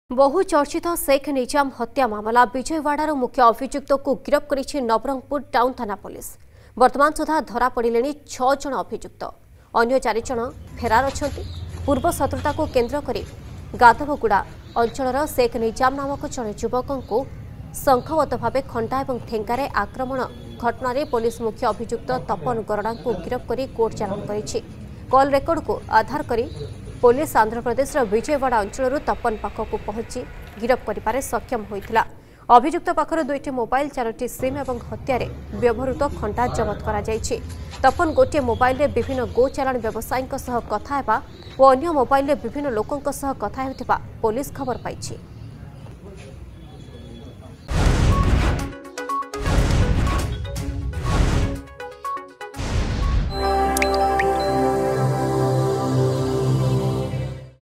बहु चर्चित शेख निजाम हत्या मामला विजयवाड़ार मुख्य अभियुक्त को गिरफ्त कर नवरंगपुर टाउन थाना पुलिस वर्तमान सुधा धरा पड़े 6 जन अभियुक्त अन्य 4 जन फेरार अच्छा। पूर्व शत्रुता को केन्द्र कर गाधवगुड़ा अंचल शेख निजाम नामक जड़े युवक को संघबद्ध भाव खंडा और ठेंगारे आक्रमण घटन पुलिस मुख्य अभियुक्त तपन गरड़ा को गिरफ्त कर कोर्ट चालाण कर कॉल रेकर्ड को आधार कर पुलिस आंध्र प्रदेश विजयवाड़ा अंचल तपन पाखक पहुंची गिरफ्त कर सक्षम होता। अभियुक्त पाखर 2टी मोबाइल 4टी सिम और हत्यार व्यवहृत खंडा जबत कर तपन गोटे मोबाइल विभिन्न गो चालाण व्यवसायी कथा और अन्य मोबाइल विभिन्न लोकों कथा पुलिस खबर पाई।